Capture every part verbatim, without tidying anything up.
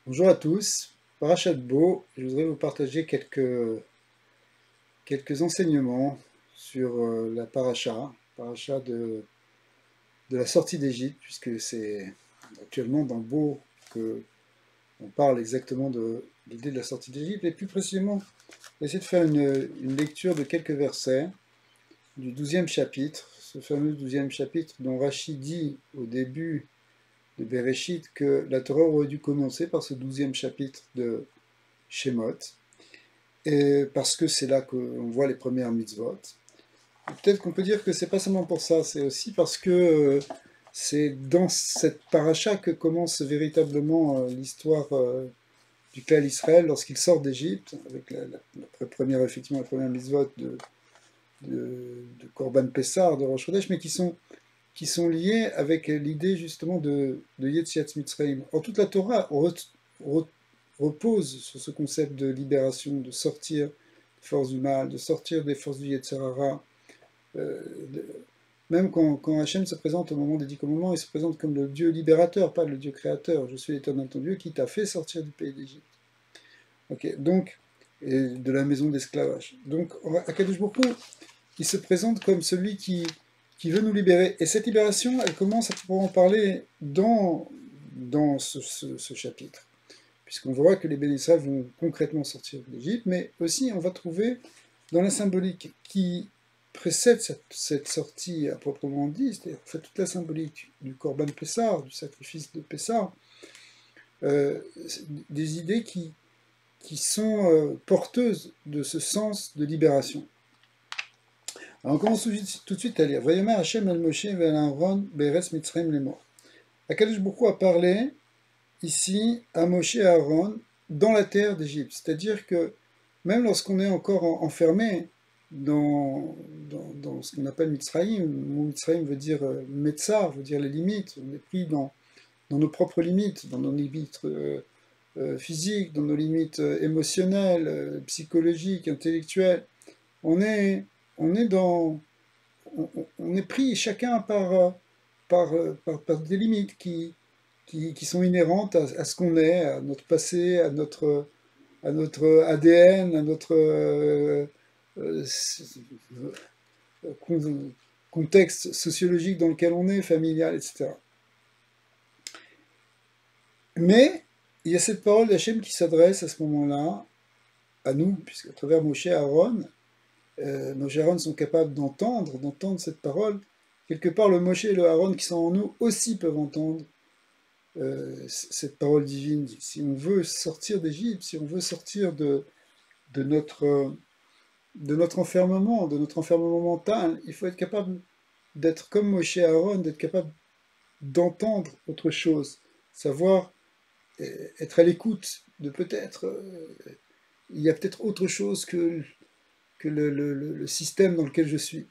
Bonjour à tous, Parashat Bo, je voudrais vous partager quelques, quelques enseignements sur euh, la paracha, paracha de, de la sortie d'Égypte, puisque c'est actuellement dans Bo que on parle exactement de l'idée de la sortie d'Égypte, et plus précisément, on va essayer de faire une, une lecture de quelques versets du douzième chapitre, ce fameux douzième chapitre dont Rachi dit au début de Bereshit que la Torah aurait dû commencer par ce douzième chapitre de Shemot, et parce que c'est là qu'on voit les premières mitzvot. Peut-être qu'on peut dire que c'est pas seulement pour ça, c'est aussi parce que euh, c'est dans cette paracha que commence véritablement euh, l'histoire euh, du clan Israël lorsqu'il sort d'Égypte, avec la, la, la première, effectivement, la première mitzvot de, de, de Korban Pessar, de Rosh Chodesh, mais qui sont, qui sont liés avec l'idée justement de, de Yetziat Mitzrayim. Or, toute la Torah re, re, repose sur ce concept de libération, de sortir des forces du mal, de sortir des forces du Yetzirara. Euh, de, même quand, quand Hachem se présente au moment des dix commandements, il se présente comme le Dieu libérateur, pas le Dieu créateur. Je suis l'Éternel ton Dieu qui t'a fait sortir du pays d'Égypte. Ok, donc, et de la maison d'esclavage. Donc, Akadosh Baruch Hu, il se présente comme celui qui, qui veut nous libérer. Et cette libération, elle commence à pouvoir en parler dans, dans ce, ce, ce chapitre. Puisqu'on voit que les bénéficiaires vont concrètement sortir d'Égypte, mais aussi on va trouver dans la symbolique qui précède cette, cette sortie à proprement dit, c'est-à-dire en fait, toute la symbolique du Corban Pessar, du sacrifice de Pessar, euh, des idées qui, qui sont euh, porteuses de ce sens de libération. Alors on commence tout de suite à lire. Vayomer Hashem el Moshe vel Aaron be'eretz Mitzrayim lemor. Akadosh Baruch Hu a parlé ici à Moshe et à Aaron dans la terre d'Égypte. C'est-à-dire que même lorsqu'on est encore enfermé dans, dans, dans ce qu'on appelle Mitzrayim, Mitzrayim veut dire euh, Metzar, veut dire les limites, on est pris dans, dans nos propres limites, dans nos limites euh, euh, physiques, dans nos limites euh, émotionnelles, euh, psychologiques, intellectuelles. On est, on est dans, on, on est pris chacun par, par, par, par des limites qui, qui, qui sont inhérentes à, à ce qu'on est, à notre passé, à notre, à notre A D N, à notre euh, euh, contexte sociologique dans lequel on est, familial, et cetera. Mais il y a cette parole d'Hachem qui s'adresse à ce moment-là à nous, puisqu'à travers Moshe et Aaron, euh, Moshe et Aaron sont capables d'entendre, d'entendre cette parole. Quelque part, le Moshe et le Aaron qui sont en nous aussi peuvent entendre euh, cette parole divine. Si on veut sortir d'Égypte, si on veut sortir de, de, notre, de notre enfermement, de notre enfermement mental, il faut être capable d'être comme Moshe et Aaron, d'être capable d'entendre autre chose, savoir être à l'écoute de peut-être, euh, il y a peut-être autre chose que, que le, le, le système dans lequel je suis.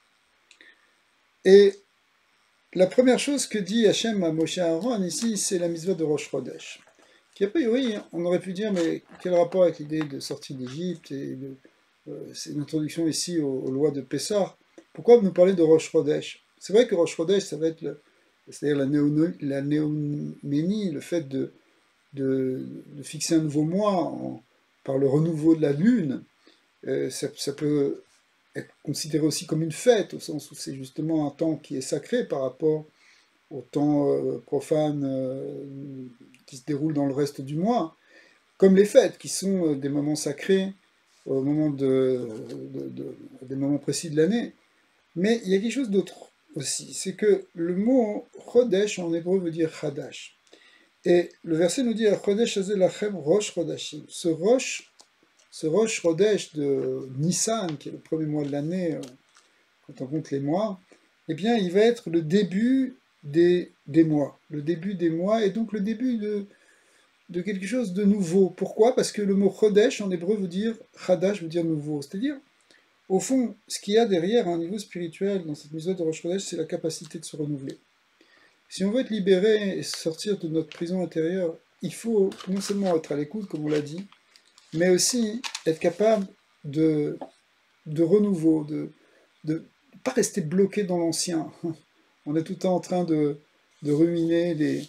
Et la première chose que dit Hachem à Moshe et Aaron ici, c'est la mitzvah de Rosh Chodesh. Qui a priori, on aurait pu dire, mais quel rapport avec l'idée de sortie d'Égypte et de, euh, c'est une introduction ici aux, aux lois de Pessah. Pourquoi nous parler de Rosh Chodesh? C'est vrai que Rosh Chodesh, ça va être le, c'est-à-dire la, néo, la néoménie, le fait de, de, de fixer un nouveau mois en, par le renouveau de la lune. Euh, ça, ça peut être considéré aussi comme une fête, au sens où c'est justement un temps qui est sacré par rapport au temps euh, profane euh, qui se déroule dans le reste du mois, comme les fêtes, qui sont euh, des moments sacrés au moment de, de, de, des moments précis de l'année. Mais il y a quelque chose d'autre aussi, c'est que le mot Chodesh en hébreu veut dire Chadash. Et le verset nous dit Chodesh Hazel Lachem Rosh Chodashim. Ce Rosh, ce Rosh Chodesh de Nissan, qui est le premier mois de l'année, quand on compte les mois, eh bien, il va être le début des, des mois. Le début des mois, et donc le début de, de quelque chose de nouveau. Pourquoi? Parce que le mot Chodesh en hébreu veut dire, Chadash veut dire nouveau. C'est-à-dire, au fond, ce qu'il y a derrière un niveau spirituel dans cette mise de Rosh Chodesh, c'est la capacité de se renouveler. Si on veut être libéré et sortir de notre prison intérieure, il faut non seulement être à l'écoute, comme on l'a dit, mais aussi être capable de, de renouveau, de ne pas rester bloqué dans l'ancien. On est tout le temps en train de, de ruminer les,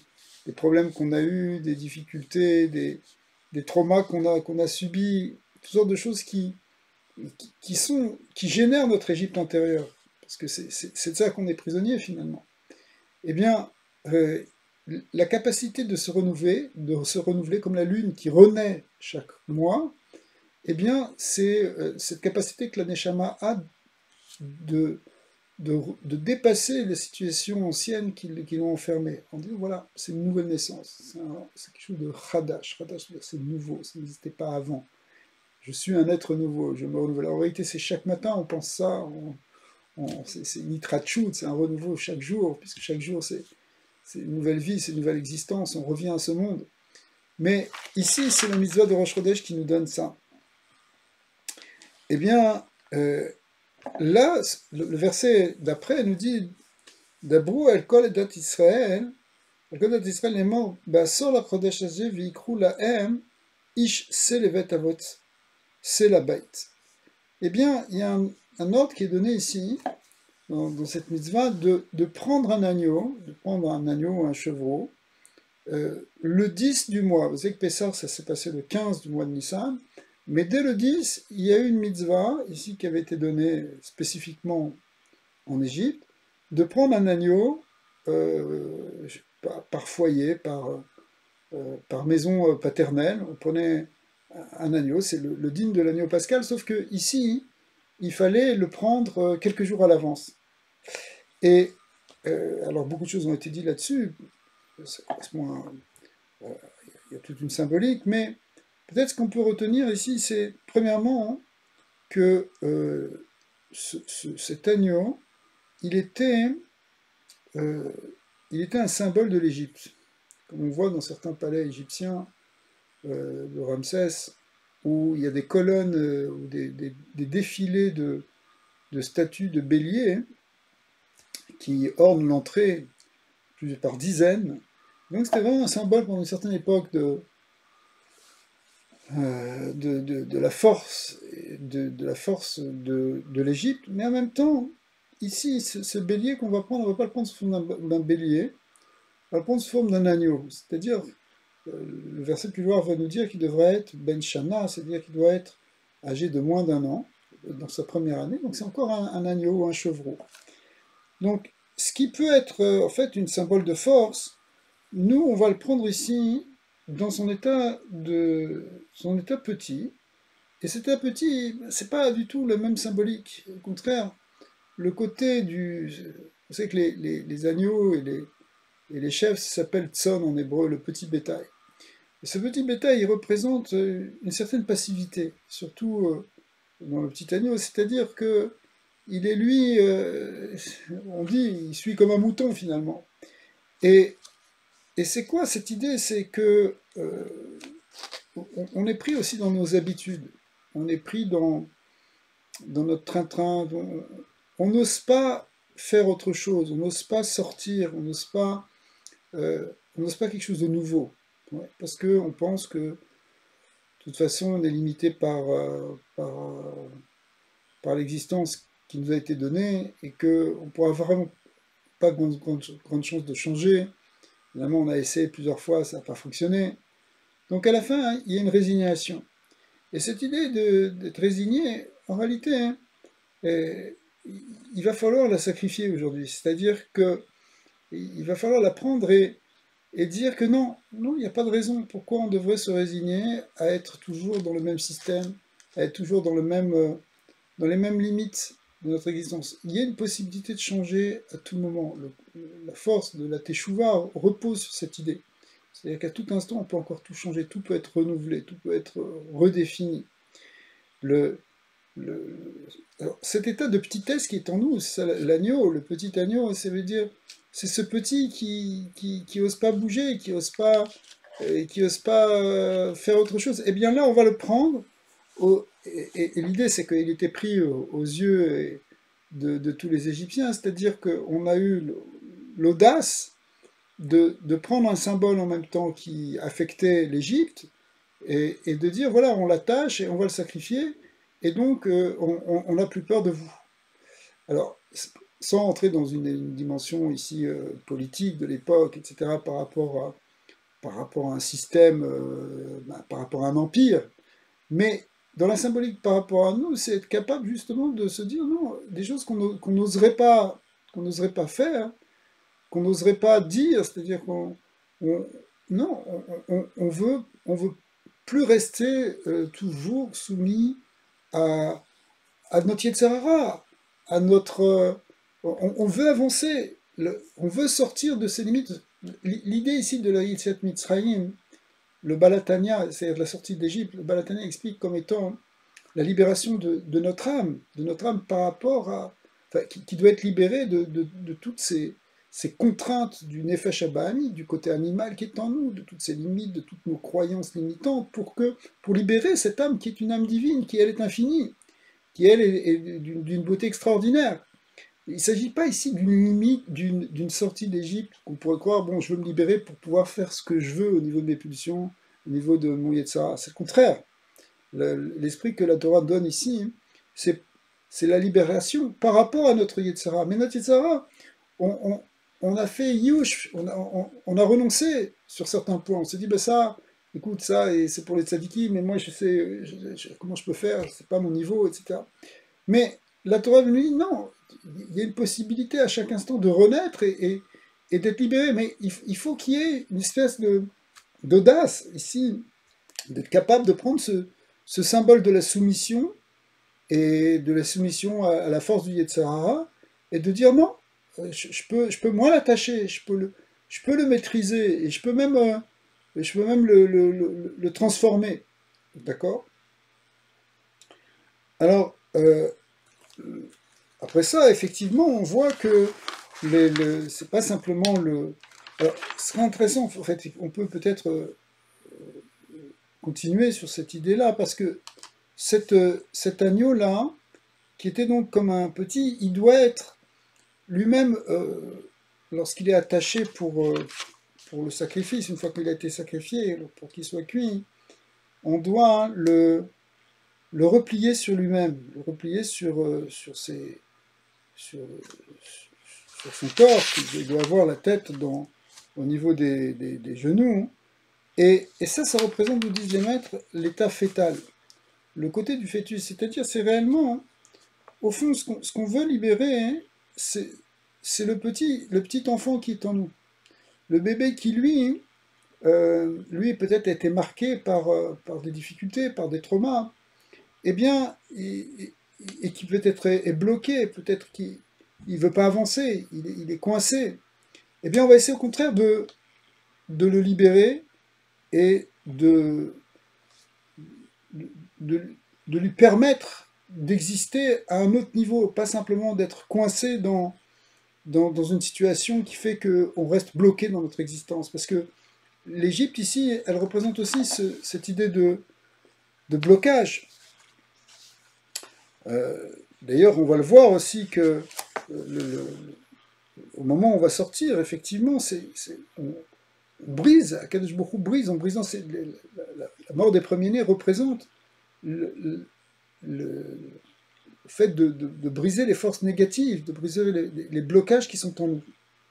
des problèmes qu'on a eus, des difficultés, des, des traumas qu'on a, qu'on a subis, toutes sortes de choses qui, qui, qui sont, qui génèrent notre Égypte intérieure, parce que c'est c'est- c'est de ça qu'on est prisonnier finalement. Eh bien, euh, la capacité de se renouveler, de se renouveler comme la lune qui renaît chaque mois, eh bien, c'est euh, cette capacité que la Neshama a de, de, de dépasser les situations anciennes qui, qui l'ont enfermé. En disant, voilà, c'est une nouvelle naissance, c'est un- c'est quelque chose de Khadash. Khadash, c'est nouveau, ça n'existait pas avant. Je suis un être nouveau, je me renouvelle. En réalité, c'est chaque matin, on pense ça, on, on- c'est c'est une itrachut, c'est un renouveau chaque jour, puisque chaque jour, c'est c'est une nouvelle vie, c'est une nouvelle existence, on revient à ce monde. Mais ici, c'est la mitzvah de Rosh Chodesh qui nous donne ça. Eh bien, euh, là, le, le verset d'après nous dit Dabru el kol edat Israël, el kol edat Israël est mort, Basor la Chodesh hazeh v'yikru lahem, ish se levet avot, se la bait. Eh bien, il y a un, un ordre qui est donné ici, dans, dans cette mitzvah, de, de prendre un agneau, de prendre un agneau ou un chevreau, euh, le dix du mois. Vous savez que Pessah, ça s'est passé le quinze du mois de Nissan, mais dès le dix, il y a eu une mitzvah, ici, qui avait été donnée spécifiquement en Égypte, de prendre un agneau euh, par, par foyer, par, euh, par maison euh, paternelle. On prenait un agneau, c'est le, le digne de l'agneau pascal, sauf que ici, il fallait le prendre euh, quelques jours à l'avance. Et euh, alors beaucoup de choses ont été dites là-dessus, ça correspond à, euh, il y a toute une symbolique, mais peut-être ce qu'on peut retenir ici, c'est premièrement que euh, ce, ce, cet agneau, il était, euh, il était un symbole de l'Égypte. Comme on voit dans certains palais égyptiens euh, de Ramsès, où il y a des colonnes euh, ou des, des, des défilés de, de statues de béliers qui ornent l'entrée par dizaines. Donc c'était vraiment un symbole pendant une certaine époque de, euh, de, de, de la force, de, de la force de, de l'Égypte, mais en même temps, ici, ce, ce bélier qu'on va prendre, on ne va pas le prendre sous forme d'un d'un bélier, on va le prendre sous forme d'un agneau. C'est-à-dire, euh, le verset plus loin va nous dire qu'il devrait être Ben Shana, c'est-à-dire qu'il doit être âgé de moins d'un an, dans sa première année, donc c'est encore un, un agneau ou un chevreau. Donc, ce qui peut être euh, en fait une symbole de force, nous, on va le prendre ici dans son état de son état petit. Et cet état petit, c'est pas du tout le même symbolique. Au contraire, le côté du, vous savez que les, les, les agneaux et les, et les chèvres s'appellent tson en hébreu, le petit bétail. Et ce petit bétail, il représente une certaine passivité, surtout euh, dans le petit agneau, c'est-à-dire que il est lui, euh, on dit, il suit comme un mouton finalement. Et Et c'est quoi cette idée? C'est que euh, on est pris aussi dans nos habitudes, on est pris dans, dans notre train-train, on n'ose pas faire autre chose, on n'ose pas sortir, on n'ose pas, euh, on n'ose pas quelque chose de nouveau, ouais, parce qu'on pense que de toute façon on est limité par, euh, par, euh, par l'existence qui nous a été donnée et qu'on ne pourra vraiment pas de grande, grande, grande chance de changer. Évidemment, on a essayé plusieurs fois, ça n'a pas fonctionné. Donc à la fin, hein, il y a une résignation. Et cette idée d'être résigné, en réalité, hein, eh, il va falloir la sacrifier aujourd'hui. C'est-à-dire qu'il va falloir la prendre et, et dire que non, non, il n'y a pas de raison pourquoi on devrait se résigner à être toujours dans le même système, à être toujours dans, le même, euh, dans les mêmes limites de notre existence. Il y a une possibilité de changer à tout moment. Le, la force de la Teshuvah repose sur cette idée. C'est-à-dire qu'à tout instant, on peut encore tout changer, tout peut être renouvelé, tout peut être redéfini. Le, le, alors, cet état de petitesse qui est en nous, c'est l'agneau, le petit agneau, ça veut dire, c'est ce petit qui, qui, qui ose pas bouger, qui ose pas, euh, qui ose pas euh, faire autre chose. Eh bien là, on va le prendre, au, et, et, et l'idée c'est qu'il était pris aux, aux yeux de, de tous les Égyptiens, c'est-à-dire qu'on a eu l'audace de, de prendre un symbole en même temps qui affectait l'Égypte, et, et de dire, voilà, on l'attache et on va le sacrifier, et donc euh, on n'a plus peur de vous. Alors, sans entrer dans une, une dimension ici euh, politique de l'époque, et cetera, par rapport par rapport à un système, euh, bah, par rapport à un empire, mais dans la symbolique par rapport à nous, c'est être capable justement de se dire non, des choses qu'on qu'on n'oserait pas, qu'on n'oserait pas faire, qu'on n'oserait pas dire, c'est-à-dire qu'on on- non, on, on- on veut, on veut plus rester euh, toujours soumis à, à notre Yetzirara, à notre, euh, on, on veut avancer, le- on veut sortir de ces limites. L'idée ici de la Yetziat Mitzrayim, le Balatania, c'est-à-dire la sortie d'Égypte, le Balatania explique comme étant la libération de, de notre âme, de notre âme par rapport à, enfin, qui, qui doit être libérée de, de- de toutes ces, ces contraintes du Nefesh Habahami, du côté animal qui est en nous, de toutes ces limites, de toutes nos croyances limitantes, pour que, pour libérer cette âme qui est une âme divine, qui elle est infinie, qui elle est, est d'une d'une beauté extraordinaire. Il ne s'agit pas ici d'une limite, d'une d'une sortie d'Égypte qu'on pourrait croire, bon, je veux me libérer pour pouvoir faire ce que je veux au niveau de mes pulsions, au niveau de mon Yetzara. C'est le contraire. L'esprit que la Torah donne ici, c'est c'est la libération par rapport à notre Yetzara. Mais notre Yetzara, on, on, on a fait Yush, on a, on, on a renoncé sur certains points. On s'est dit, ben ça, écoute, ça, et c'est pour les tzadikis, mais moi, je sais je- je- comment je peux faire, c'est pas mon niveau, et cetera. Mais la Torah nous dit, non, il y a une possibilité à chaque instant de renaître et, et, et d'être libéré, mais il, il faut qu'il y ait une espèce de d'audace ici, d'être capable de prendre ce, ce symbole de la soumission et de la soumission à, à la force du Yetzirah et de dire non, euh, je, je peux, je peux moins l'attacher, je peux le, je peux le maîtriser et je peux même, euh, je peux même le, le- le- le transformer. D'accord? Alors, euh, après ça, effectivement, on voit que les- le, c'est pas simplement le. Alors, ce serait intéressant, en fait, on peut peut-être euh, continuer sur cette idée-là, parce que cette, euh, cet agneau-là, qui était donc comme un petit, il doit être lui-même, euh, lorsqu'il est attaché pour, euh, pour le sacrifice, une fois qu'il a été sacrifié, pour qu'il soit cuit, on doit le, le replier sur lui-même, le replier sur, euh, sur, ses, sur, sur son corps, il doit avoir la tête dans, au niveau des, des, des genoux, et, et ça, ça représente, nous disent les maîtres, l'état fœtal, le côté du fœtus, c'est-à-dire c'est réellement, au fond, ce qu'on ce qu'on veut libérer, hein, c'est c'est le petit, le petit enfant qui est en nous. Le bébé qui, lui, euh, lui peut-être a été marqué par, euh, par des difficultés, par des traumas, eh bien, et, et qui peut-être est, est bloqué, peut-être qu'il ne veut pas avancer, il est, il est coincé, eh bien, on va essayer au contraire de, de le libérer et de, de, de lui permettre d'exister à un autre niveau, pas simplement d'être coincé dans, dans, dans une situation qui fait qu'on reste bloqué dans notre existence. Parce que l'Égypte, ici, elle représente aussi ce- cette idée de, de blocage. Euh, D'ailleurs, on va le voir aussi que euh, le, le, au moment où on va sortir, effectivement, c'est, c'est, on, on brise, Akadosh Baruch brise, en brisant, la, la, la, mort des premiers-nés représente le, le, le fait de, de, de, briser les forces négatives, de briser les, les blocages qui sont en nous.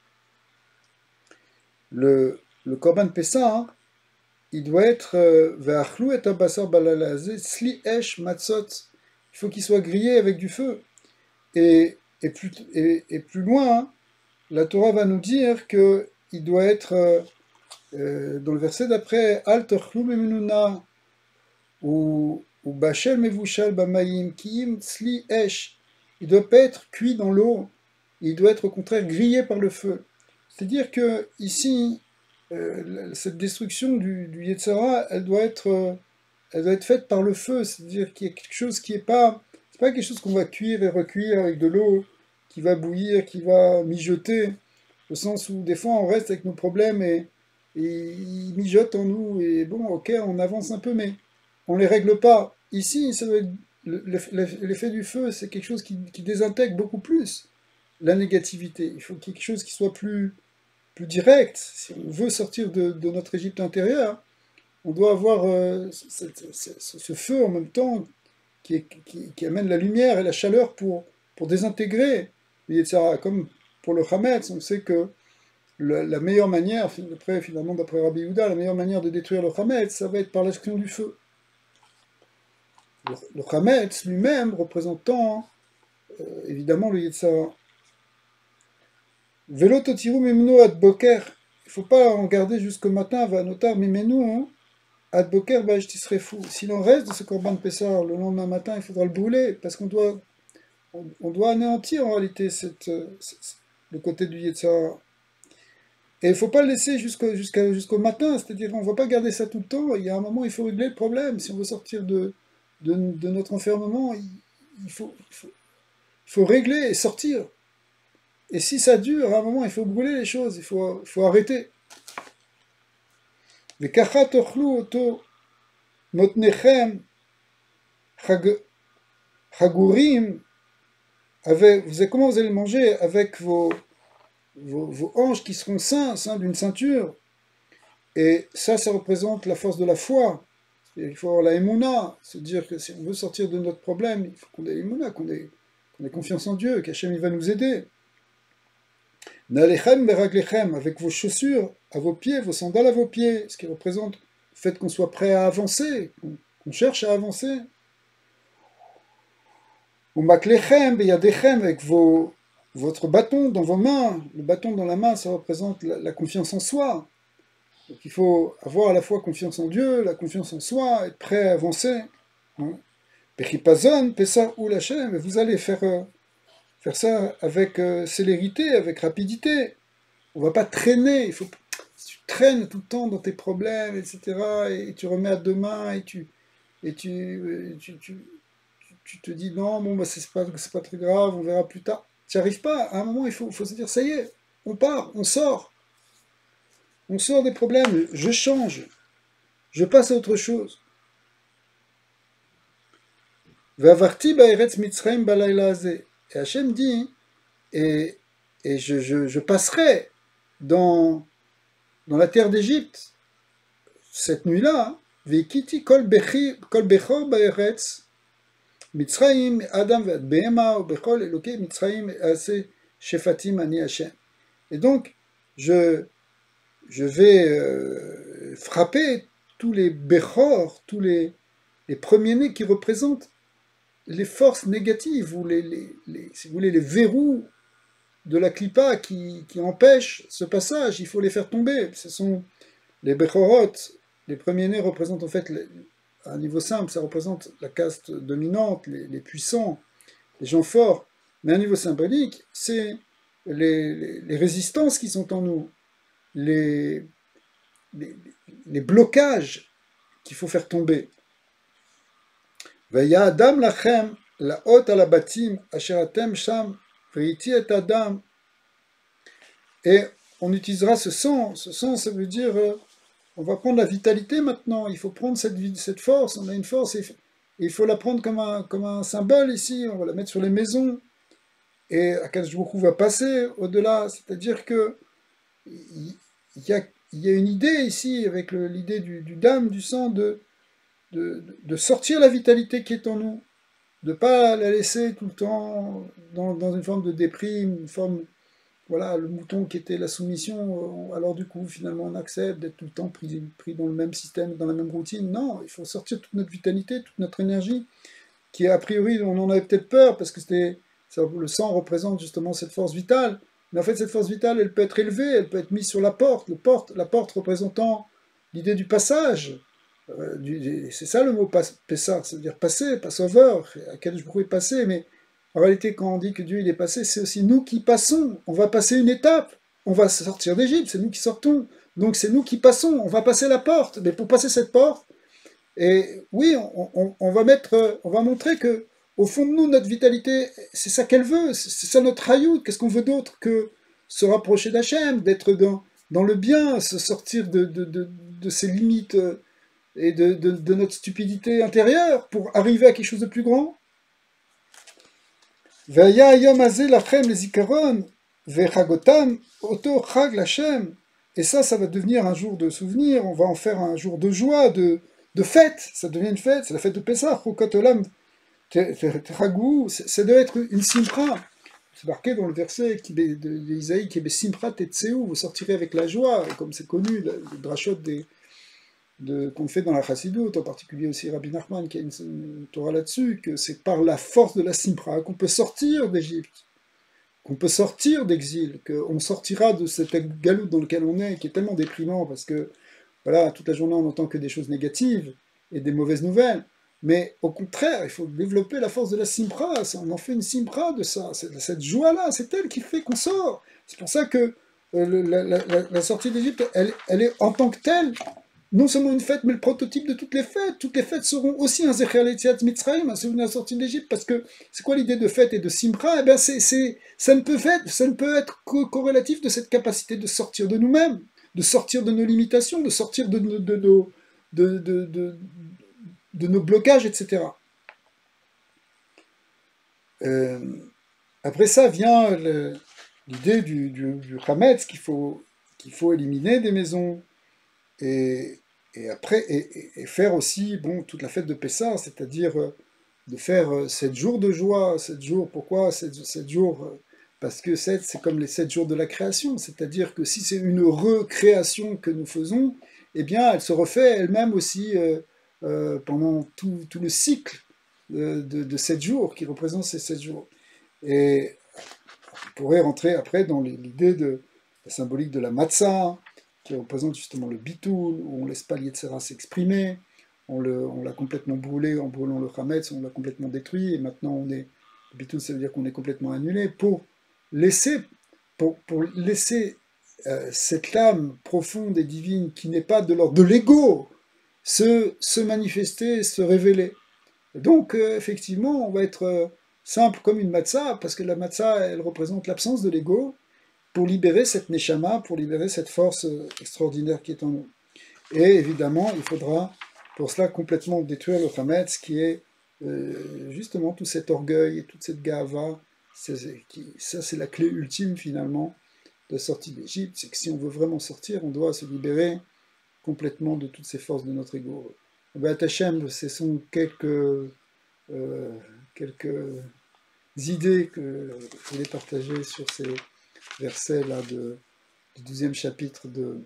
Le, le Korban Pessah, hein, il doit être Ve'achlou et abasar balalazé, sli esh matzot. Il faut qu'il soit grillé avec du feu. Et, et, plus, et, et plus loin, hein, la Torah va nous dire que il doit être, euh, euh, dans le verset d'après, Al tochlou memununa, ou ou bachel mevushal bamayim, kiim sli esh. Il ne doit pas être cuit dans l'eau, il doit être au contraire grillé par le feu. C'est-à-dire que ici, euh, cette destruction du, du Yetzara, elle doit être, euh, elle doit être faite par le feu. C'est-à-dire qu'il y a quelque chose qui est pas, c'est pas quelque chose qu'on va cuire et recuire avec de l'eau qui va bouillir, qui va mijoter, au sens où des fois on reste avec nos problèmes et, et ils mijotent en nous et bon, ok, on avance un peu, mais on les règle pas. Ici, ça doit être l'effet du feu, c'est quelque chose qui, qui désintègre beaucoup plus la négativité. Il faut quelque chose qui soit plus, plus direct. Si on veut sortir de, de notre Égypte intérieure, on doit avoir euh, ce, ce, ce, ce feu en même temps qui, est, qui, qui, amène la lumière et la chaleur pour, pour désintégrer le Yetzirah. Comme pour le Hametz, on sait que la, la meilleure manière, d'après, finalement d'après Rabbi Yehuda, la meilleure manière de détruire le Hametz, ça va être par l'action du feu. Le, le Hametz lui-même représentant euh, évidemment le Yetzara. Velo totiru mimenu ad boker, il ne faut pas en garder jusqu'au matin, va notar mimenu, hein, ad boker b'aj tisrefu. S'il en reste de ce Korban Pessah le lendemain matin, il faudra le brûler, parce qu'on doit, on, on doit anéantir en réalité cette, cette, le côté du Yetzara. Et il ne faut pas le laisser jusqu'au jusqu'à, jusqu'au matin, c'est-à-dire on ne va pas garder ça tout le temps, il y a un moment il faut régler le problème, si on veut sortir de, de, de notre enfermement, il, il, faut, il, faut, il faut régler et sortir. Et si ça dure, à un moment il faut brûler les choses, il faut, il faut arrêter. V'kacha tochlu oto notnechem chagurim, avec, vous, comment vous allez le manger avec vos... Vos, vos hanches qui seront saints, saints d'une ceinture. Et ça, ça représente la force de la foi. Et il faut avoir la émouna, se dire que si on veut sortir de notre problème, il faut qu'on ait l'émouna, qu'on ait, qu'on ait confiance en Dieu, qu'Hachem il va nous aider. Nalechem beraglechem, avec vos chaussures à vos pieds, vos sandales à vos pieds, ce qui représente le fait qu'on soit prêt à avancer, qu'on, qu'on cherche à avancer. Ou maklechem beyadechem, avec vos votre bâton dans vos mains, le bâton dans la main, ça représente la, la confiance en soi. Donc il faut avoir à la fois confiance en Dieu, la confiance en soi, être prêt à avancer. Pechipazon, Pessah ou l'Hachem, vous allez faire, euh, faire ça avec euh, célérité, avec rapidité. On ne va pas traîner. Il faut, si tu traînes tout le temps dans tes problèmes, et cetera, et, et tu remets à demain, et tu, et tu, et tu, tu, tu, tu te dis non, bon, bah, c'est pas, c'est pas très grave, on verra plus tard. Tu n'y arrives pas, à un moment il faut, faut se dire, ça y est, on part, on sort. On sort des problèmes, je change, je passe à autre chose. Ve'avarti ba'eretz Mitzrayim balayla hazeh. Et Hachem dit, et, et je, je, je passerai dans, dans la terre d'Égypte cette nuit-là, ve'ikiti kol bechor ba'eretz Mitzrayim, Adam ve'ad behema, ou bechol eloke Mitzrayim ase shefatim ani Hachem. Et donc, je, je vais euh, frapper tous les bechor, tous les, les premiers-nés qui représentent les forces négatives, ou les, les, les, si vous voulez, les verrous de la clipa qui, qui empêchent ce passage, il faut les faire tomber. Ce sont les bechorot, les premiers-nés représentent en fait... Les, à un niveau simple, ça représente la caste dominante, les, les puissants, les gens forts. Mais à un niveau symbolique, c'est les, les, les résistances qui sont en nous, les, les, les blocages qu'il faut faire tomber. Vaya Adam lachem, la hot ala batim, asher atem sham, veiti et Adam. Et on utilisera ce sang. Ce sang, ça veut dire... Euh, on va prendre la vitalité maintenant, il faut prendre cette, cette force, on a une force, et il faut la prendre comme un, comme un symbole ici, on va la mettre sur les maisons, et Akadosh Baruch Hu va passer au-delà, c'est-à-dire que il y a, il y a une idée ici, avec le, l'idée du, du dam, du sang, de, de, de sortir la vitalité qui est en nous, de ne pas la laisser tout le temps dans, dans une forme de déprime, une forme... Voilà, le mouton qui était la soumission, alors du coup, finalement, on accepte d'être tout le temps pris, pris dans le même système, dans la même routine. Non, il faut sortir toute notre vitalité, toute notre énergie, qui a priori, on en avait peut-être peur, parce que c'était, ça, le sang représente justement cette force vitale, mais en fait, cette force vitale, elle peut être élevée, elle peut être mise sur la porte, le porte la porte représentant l'idée du passage. Euh, du, c'est ça le mot Pessah, c'est-à-dire passer, passover, à quel jour est passé, mais... En réalité, quand on dit que Dieu il est passé, c'est aussi nous qui passons. On va passer une étape. On va sortir d'Égypte, c'est nous qui sortons. Donc c'est nous qui passons. On va passer la porte. Mais pour passer cette porte, et oui, on, on, on va mettre, on va montrer que au fond de nous, notre vitalité, c'est ça qu'elle veut. C'est ça notre hayout. Qu'est-ce qu'on veut d'autre que se rapprocher d'Hachem, d'être dans, dans le bien, se sortir de, de, de, de ses limites et de, de, de notre stupidité intérieure pour arriver à quelque chose de plus grand. Vaya yom hazeh lachem les zikaron, vechagotam oto chag lachem. Et ça, ça va devenir un jour de souvenir, on va en faire un jour de joie, de, de fête. Ça devient une fête, c'est la fête de Pessah, chokot olam techagou, ça doit être une simcha. c'est marqué dans le verset d'Isaïe qui est Simchat et Tseou, vous sortirez avec la joie, et comme c'est connu, le, le drachot des De, qu'on fait dans la Chassidoute, en particulier aussi Rabbi Nachman qui a une, une Torah là-dessus, que c'est par la force de la Simpra qu'on peut sortir d'Égypte, qu'on peut sortir d'exil, qu'on sortira de cette galoute dans lequel on est, qui est tellement déprimant, parce que voilà, toute la journée on n'entend que des choses négatives et des mauvaises nouvelles, mais au contraire, il faut développer la force de la Simpra, on en fait une Simpra de ça, cette joie-là, c'est elle qui fait qu'on sort. C'est pour ça que euh, la, la, la, la sortie d'Égypte, elle, elle est en tant que telle, non seulement une fête, mais le prototype de toutes les fêtes. Toutes les fêtes seront aussi un Zecher Yetziat Mitzrayim, un souvenir de la sortie d'Égypte, parce que c'est quoi l'idée de fête et de Simra? Eh bien, c'est, c'est, ça, ne peut être, ça ne peut être que corrélatif de cette capacité de sortir de nous-mêmes, de sortir de nos limitations, de sortir de, de, de, de, de, de, de, de nos blocages, et cetera. Euh, après ça vient le, l'idée du, du, du Hametz qu'il faut, qu'il faut éliminer des maisons. Et, et après, et, et faire aussi bon, toute la fête de Pessah, c'est-à-dire euh, de faire euh, sept jours de joie, sept jours, pourquoi sept, sept jours euh, Parce que sept, c'est comme les sept jours de la création, c'est-à-dire que si c'est une recréation que nous faisons, eh bien, elle se refait elle-même aussi euh, euh, pendant tout, tout le cycle de, de, de sept jours, qui représente ces sept jours. Et on pourrait rentrer après dans l'idée de la symbolique de la matzah, qui représente justement le bitoul, où on laisse pas l'Yetzera s'exprimer, on, le, on l'a complètement brûlé en brûlant le Hametz, on l'a complètement détruit, et maintenant on est, le bitoul ça veut dire qu'on est complètement annulé, pour laisser, pour, pour laisser euh, cette lame profonde et divine qui n'est pas de l'ordre de l'ego se, se manifester, se révéler. Et donc euh, effectivement on va être euh, simple comme une matzah, parce que la matzah elle représente l'absence de l'ego, pour libérer cette neshama, pour libérer cette force extraordinaire qui est en nous. Et évidemment, il faudra pour cela complètement détruire le Hametz, qui est euh, justement tout cet orgueil et toute cette gava. Qui, ça, c'est la clé ultime finalement de sortie d'Égypte. C'est que si on veut vraiment sortir, on doit se libérer complètement de toutes ces forces de notre ego. B'at Hashem, ce sont quelques, euh, quelques idées que je voulais partager sur ces versets là de, du douzième chapitre de,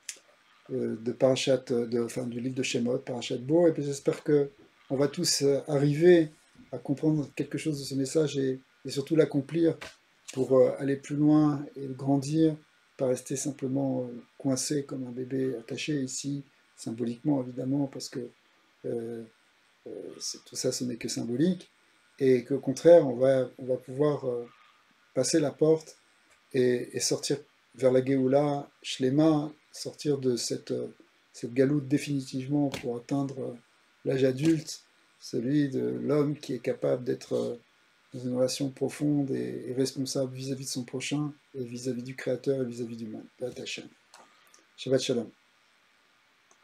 de Parashat, de, enfin, du livre de Shemot, Parashat Bo, et puis j'espère que on va tous arriver à comprendre quelque chose de ce message et, et surtout l'accomplir pour aller plus loin et grandir, pas rester simplement coincé comme un bébé attaché ici, symboliquement évidemment, parce que euh, euh, tout ça ce n'est que symbolique, et qu'au contraire on va, on va pouvoir euh, passer la porte et, et sortir vers la Géoula, Shlema, sortir de cette, cette galoute définitivement pour atteindre l'âge adulte, celui de l'homme qui est capable d'être dans une relation profonde et, et responsable vis-à-vis de son prochain, et vis-à-vis du Créateur et vis-à-vis du monde. B'at Hashem. Shabbat Shalom.